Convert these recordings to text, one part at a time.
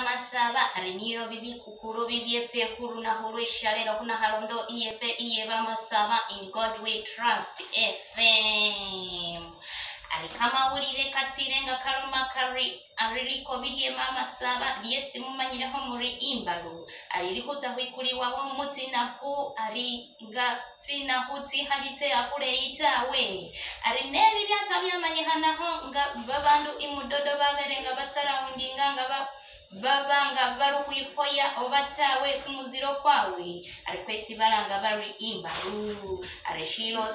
mama saba ariniyo bibi kukuru bibi efe huru na huru ishalero kuna halondo iyefe iye mama saba in God we trust FM alikama ulire katirenga kaloma kari aririko biye mama saba yesi mumanyireho muri imbaru alirikuza hwikuri wabo mutina ku aringa tina huti halite akure itawe arinebi byata byamanyihanaho nga babandu imudodo baberenga basarawundinga nga babanga barukwipoya obatawe kumuziro kwawe arikwesi balanga bari imbaru arishiro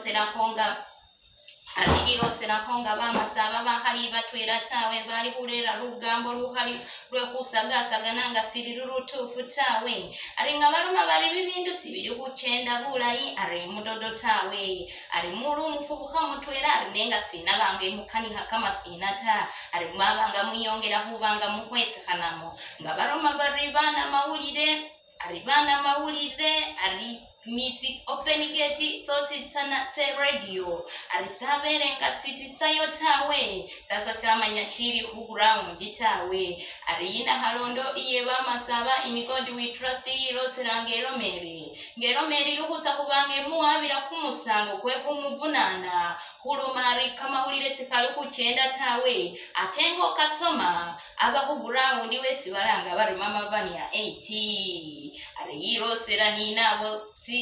serahonga bamasaba bahali batwera tawe bali hulera rugambo ruhali rwekusagasaga nanga siri rutufu tawe aringa baluma bali bibindu sibiri kuchenda bulayi ari mudodo tawe ari muru mufubuka mutwera arinenga sina bange mukani hakama sinata ari mabanga muyongera hubanga muhwese kanamo nga baluma bari bana mawulire ari Miti open gate so sitsana te radio arisaberenga sitsayo tawe sasa shamanya shiri ground tawe arina harondo iye bamasaba in God we trust irosirangero meri rukuta kubange muabira kumusango kwe kumuvunana hulumari kama ulire sikalu kuchenda tawe atengo kasoma aba ground wesi baranga bari mama bani ya 80 ari irosirani nabo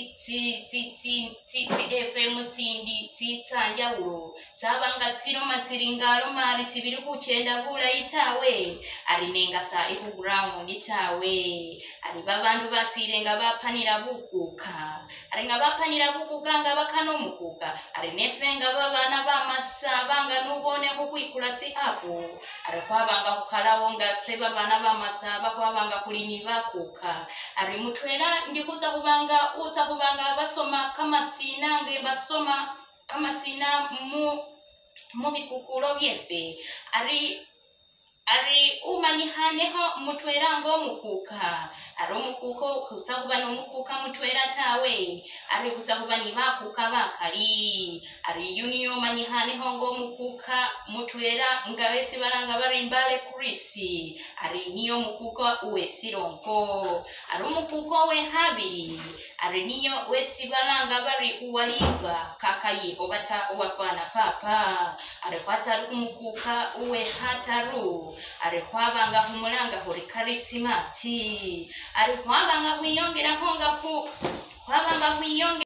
FM tsanjawulo sabanga tsiroma tsiringalo mari sibiri kuchenda bula itawe arinenga sali ku ground itawe ari babandu batsirenga bapanira bukuka aringa bapanira bukuka nga bakanomukuka ari nefenga babana bamasabanga nubone kukwikula ti apo ari kwabanga kukalawo nga fe babana bamasaba kwabanga kulini bakuka ari mutwera ndikuza kubanga basoma kama sinange basoma kama sina mu bikukulo byefe ari umanyihaneho mutwerango mukuka ari umukuko kusakuba n'umukuka mutwera tawe ari kusakuba ni bakuka bakari ari uniyo manyihaneho ngo mukuka mutwera ngawesi baranga bari mbale kurisi ari niyo mukuka uwesironko ari umukuko we habiri ari niyo wesi baranga bari uwaliba kakayi obata uwafana papa ari kwata umukuka uwe hataru ari kwabanga humulanga hori karisimati ari kwabanga kwiyongera honga ku kwabanga kwiyongera